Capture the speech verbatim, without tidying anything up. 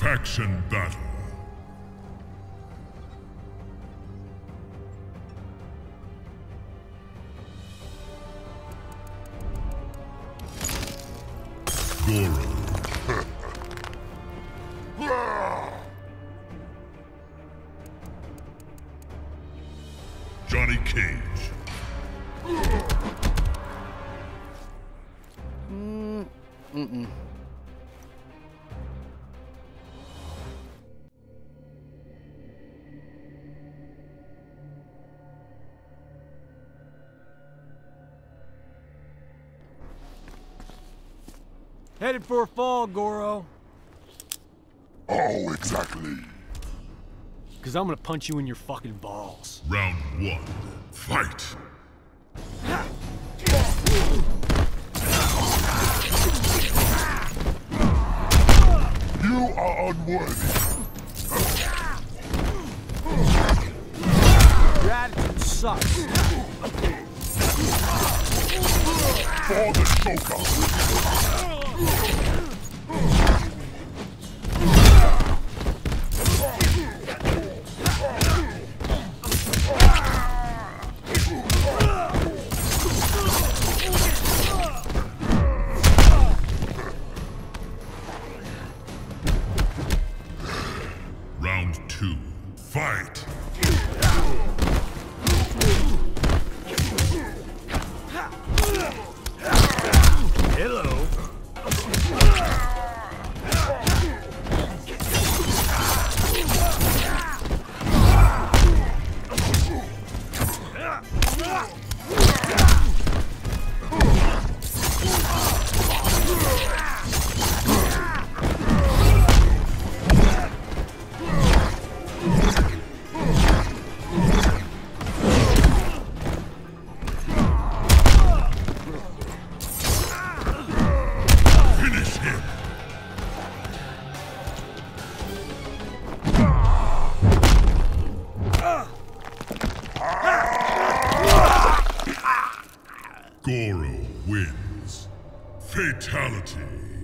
Faction battle. Goro. Johnny Cage. Mm, mm-mm. Headed for a fall, Goro. Oh, exactly. Cause I'm gonna punch you in your fucking balls. Round one. Fight! You are unworthy. Your attitude sucks. For the Joker. Round two. Fight! Hello. Goro wins. Fatality.